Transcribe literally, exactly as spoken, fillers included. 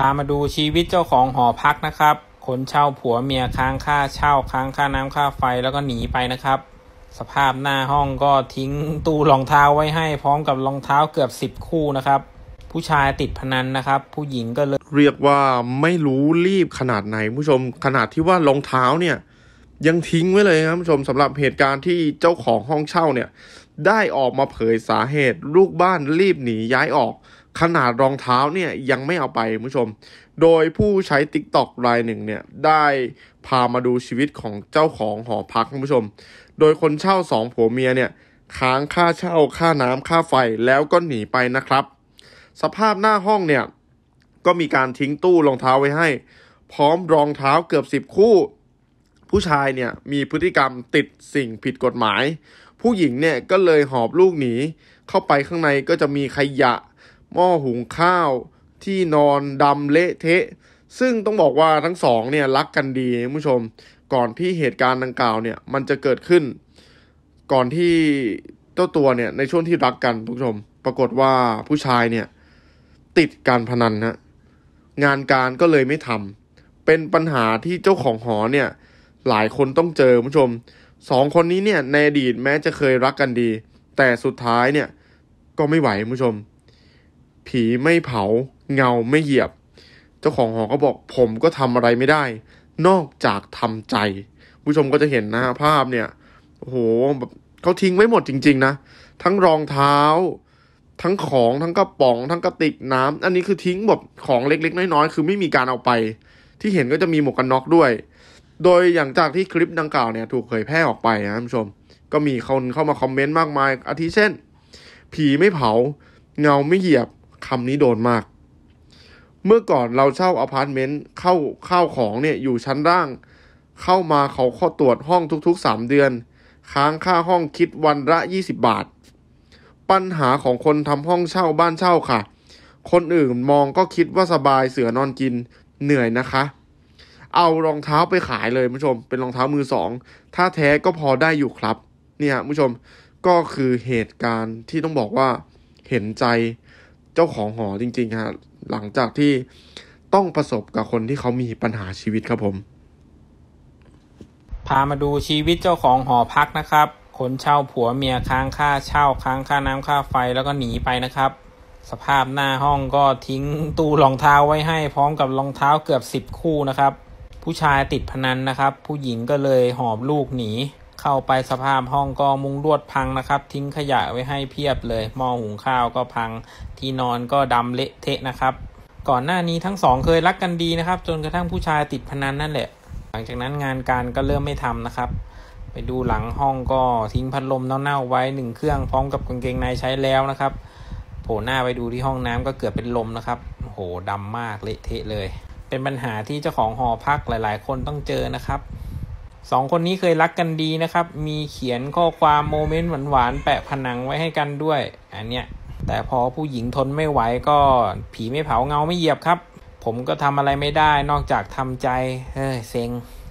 ามาดูชีวิตเจ้าของหอพักนะครับคนเช่าผัวเมียค้างค่าเช่าค้างค่าน้ำค่าไฟแล้วก็หนีไปนะครับสภาพหน้าห้องก็ทิ้งตู้รองเท้าไว้ให้พร้อมกับรองเท้าเกือบสิบคู่นะครับผู้ชายติดพนันนะครับผู้หญิงก็เลยเรียกว่าไม่รู้รีบขนาดไหนผู้ชมขนาดที่ว่ารองเท้าเนี่ยยังทิ้งไว้เลยครับผู้ชมสำหรับเหตุการณ์ที่เจ้าของห้องเช่าเนี่ยได้ออกมาเผยสาเหตุลูกบ้านรีบหนีย้ายออกขนาดรองเท้าเนี่ยยังไม่เอาไปผู้ชมโดยผู้ใช้ ติ๊กต็อก รายหนึ่งเนี่ยได้พามาดูชีวิตของเจ้าของหอพักผู้ชมโดยคนเช่าสองผัวเมียเนี่ยค้างค่าเช่าค่าน้ำค่าไฟแล้วก็หนีไปนะครับสภาพหน้าห้องเนี่ยก็มีการทิ้งตู้รองเท้าไว้ให้พร้อมรองเท้าเกือบสิบคู่ผู้ชายเนี่ยมีพฤติกรรมติดสิ่งผิดกฎหมายผู้หญิงเนี่ยก็เลยหอบลูกหนีเข้าไปข้างในก็จะมีขยะหม้อหุงข้าวที่นอนดำเละเทะซึ่งต้องบอกว่าทั้งสองเนี่ยรักกันดีคุณผู้ชมก่อนที่เหตุการณ์ดังกล่าวเนี่ยมันจะเกิดขึ้นก่อนที่เจ้าตัวเนี่ยในช่วงที่รักกันคุณผู้ชมปรากฏว่าผู้ชายเนี่ยติดการพนันนะงานการก็เลยไม่ทำเป็นปัญหาที่เจ้าของหอเนี่ยหลายคนต้องเจอคุณผู้ชมสองคนนี้เนี่ยในอดีตแม้จะเคยรักกันดีแต่สุดท้ายเนี่ยก็ไม่ไหวคุณผู้ชมผีไม่เผาเงาไม่เหยียบเจ้าของหอก็บอกผมก็ทำอะไรไม่ได้นอกจากทำใจผู้ชมก็จะเห็นนะภาพเนี่ยโอ้โหแบบเขาทิ้งไว้หมดจริงๆนะทั้งรองเท้าทั้งของทั้งกระป๋องทั้งกระติกน้ำอันนี้คือทิ้งแบบของเล็กๆน้อยๆคือไม่มีการเอาไปที่เห็นก็จะมีหมวกกันน็อกด้วยโดยอย่างจากที่คลิปดังกล่าวเนี่ยถูกเผยแพร่ออกไปนะท่านผู้ชมก็มีคนเข้ามาคอมเมนต์มากมายอาทิเช่นผีไม่เผาเงาไม่เหยียบคำนี้โดนมากเมื่อก่อนเราเช่าอพาร์ตเมนต์เข้าข้าวของเนี่ยอยู่ชั้นล่างเข้ามาเขาข้อตรวจห้องทุกๆสามเดือนค้างค่าห้องคิดวันละยี่สิบบาทปัญหาของคนทำห้องเช่าบ้านเช่าค่ะคนอื่นมองก็คิดว่าสบายเสือนอนกินเหนื่อยนะคะเอารองเท้าไปขายเลยผู้ชมเป็นรองเท้ามือสองถ้าแท้ก็พอได้อยู่ครับเนี่ยผู้ชมก็คือเหตุการณ์ที่ต้องบอกว่าเห็นใจเจ้าของหอจริงๆฮะหลังจากที่ต้องประสบกับคนที่เขามีปัญหาชีวิตครับผมพามาดูชีวิตเจ้าของหอพักนะครับคนเช่าผัวเมียค้างค่าเช่าค้างค่าน้ำค่าไฟแล้วก็หนีไปนะครับสภาพหน้าห้องก็ทิ้งตู้รองเท้าไว้ให้พร้อมกับรองเท้าเกือบสิบคู่นะครับผู้ชายติดพนันนะครับผู้หญิงก็เลยหอบลูกหนีเข้าไปสภาพห้องก็มุงลวดพังนะครับทิ้งขยะไว้ให้เพียบเลยหม้อหุงข้าวก็พังที่นอนก็ดำเละเทะนะครับก่อนหน้านี้ทั้งสองเคยรักกันดีนะครับจนกระทั่งผู้ชายติดพนันนั่นแหละหลังจากนั้นงานการก็เริ่มไม่ทำนะครับไปดูหลังห้องก็ทิ้งพัดลมเน่าๆไว้หนึ่งเครื่องพร้อมกับกางเกงในใช้แล้วนะครับโผล่หน้าไปดูที่ห้องน้ำก็เกือบเป็นลมนะครับโอ้โหดำมากเละเทะเลยเป็นปัญหาที่เจ้าของหอพักหลายๆคนต้องเจอนะครับสองคนนี้เคยรักกันดีนะครับมีเขียนข้อความโมเมนต์หวานๆแปะผนังไว้ให้กันด้วยอันเนี้ยแต่พอผู้หญิงทนไม่ไหวก็ผีไม่เผาเงาไม่เหยียบครับผมก็ทำอะไรไม่ได้นอกจากทำใจเฮ้ยเซ็ง